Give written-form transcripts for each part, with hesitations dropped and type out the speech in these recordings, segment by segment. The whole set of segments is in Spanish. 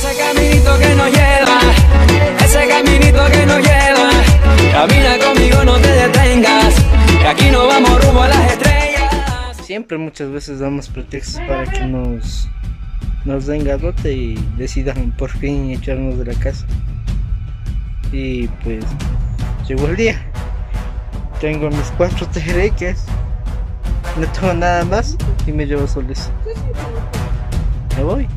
Ese caminito que nos lleva, ese caminito que nos lleva. Camina conmigo, no te detengas, que aquí nos vamos rumbo a las estrellas. Siempre muchas veces damos pretextos para que nos den garrote y decidan por fin echarnos de la casa. Y pues llegó el día. Tengo mis 4 tejereques, no tengo nada más y me llevo soles. Me voy.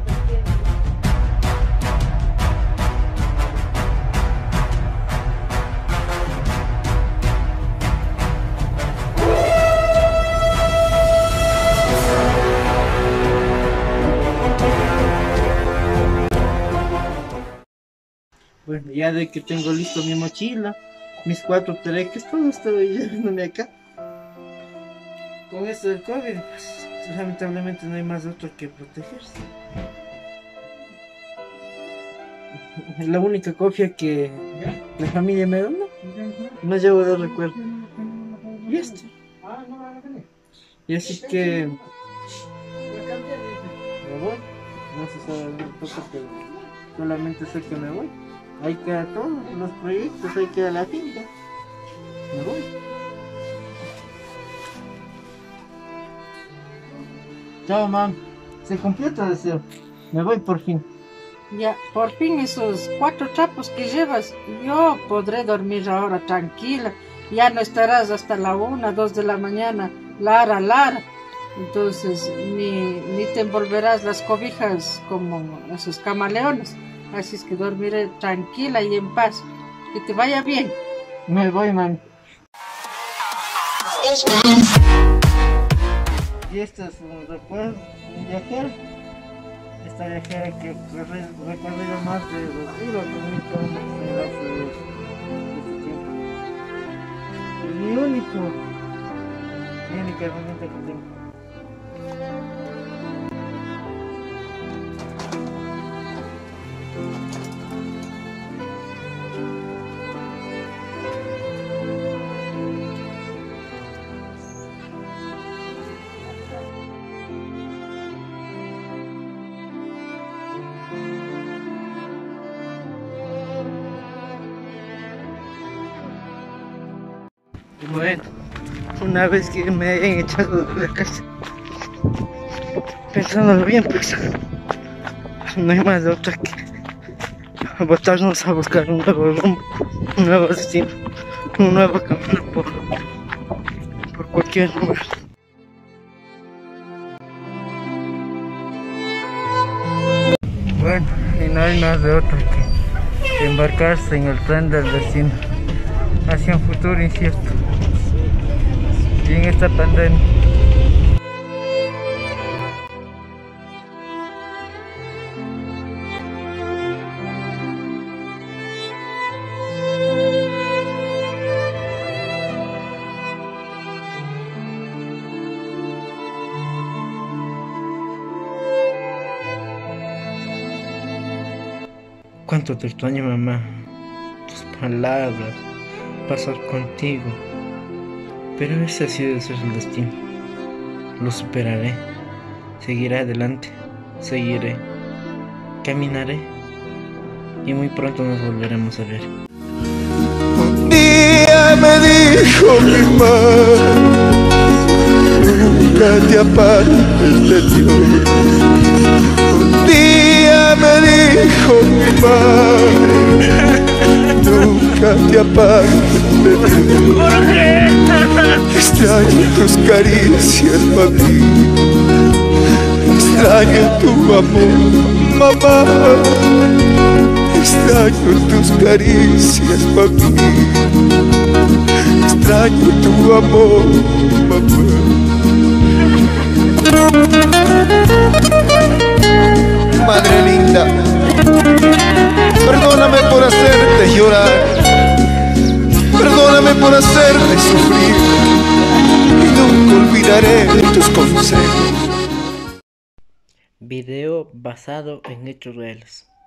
Bueno, ya de que tengo listo mi mochila, mis 4 tereques, todo estaba llevándome acá. Con esto del COVID, pues, lamentablemente no hay más de otro que protegerse. La única copia que la familia me donó, no llevo de recuerdo. Y esto. Y así que me voy. No se sabe el toque, pero solamente sé que me voy. Ahí queda todo, los proyectos, ahí queda la finca. Me voy. Chao, mam. Se cumplió tu deseo. Me voy por fin. Ya, por fin esos 4 trapos que llevas, yo podré dormir ahora tranquila. Ya no estarás hasta la 1, 2 de la mañana, Lara. Entonces, ni te envolverás las cobijas como esos camaleones. Así es que dormiré tranquila y en paz. Que te vaya bien. Me voy, man. Y esto es un recuerdo, un viajero. Esta viajera que recorrido más de 2.000 kilómetros en el lapso de este tiempo. Es mi única herramienta que tengo. Bueno, una vez que me hayan echado de la casa, pensándolo bien, pues no hay más de otra que botarnos a buscar un nuevo rumbo, un nuevo destino, un nuevo camino por cualquier lugar. Bueno, y no hay más de otra que embarcarse en el tren del destino hacia un futuro incierto. Y en esta pandemia. Cuánto te extraño, mamá, tus palabras, pasar contigo. Pero ese ha sido el destino. Lo superaré. Seguiré adelante. Seguiré. Caminaré. Y muy pronto nos volveremos a ver. Un día me dijo mi madre, nunca te apartes de Dios. Un día me dijo mi madre, nunca te apartes de Dios. Extraño tus caricias, mami. Extraño tu amor, mamá. Extraño tus caricias, mami. Extraño tu amor, mamá. Madre linda, perdóname por hacerte llorar. Perdóname por hacerte sufrir. Y nunca olvidaré tus consejos. Video basado en hechos reales.